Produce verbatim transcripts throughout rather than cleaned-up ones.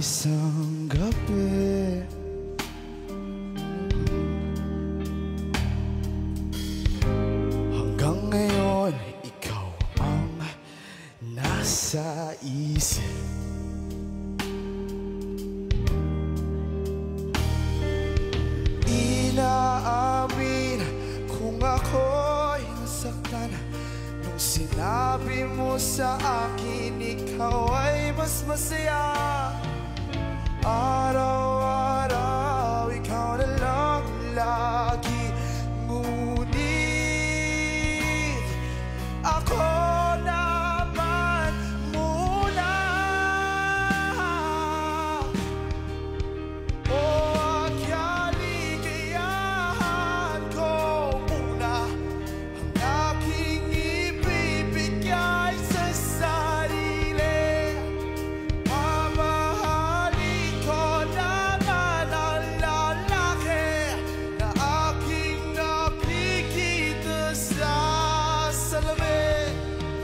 isang gabi, hanggang ngayon ikaw ang nasa isip. Inaamin kung ako'y nasaktan nung sinabi mo sa akin ikaw ay mas masaya. Araw-araw ikaw na lang lagi, ngunit ako naman muna. O ang kaligayahan ko muna ang aking ibibigay sa sarili. Mamahalin ko naman ang lalaki na aking nakikita sa salamin.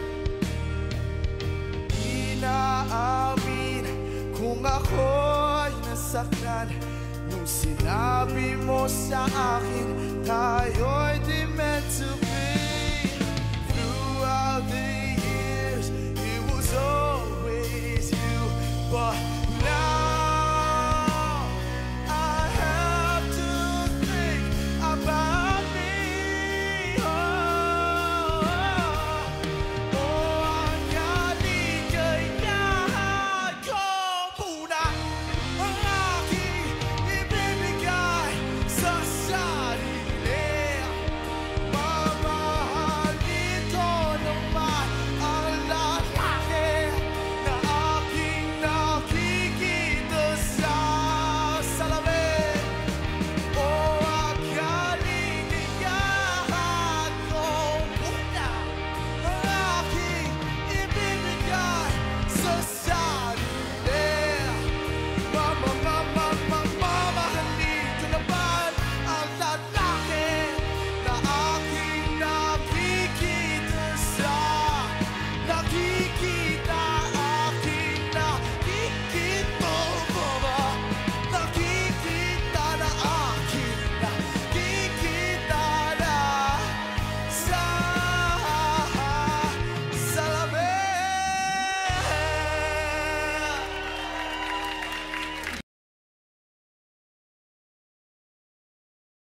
Inaamin kung ako'y nasaktan nung sinabi mo sa akin tayo